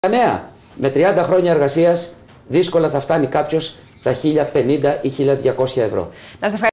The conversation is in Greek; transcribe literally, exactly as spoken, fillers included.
Νέα, με τριάντα χρόνια εργασίας δύσκολα θα φτάνει κάποιος τα χίλια πενήντα ή χίλια διακόσια ευρώ. Να σε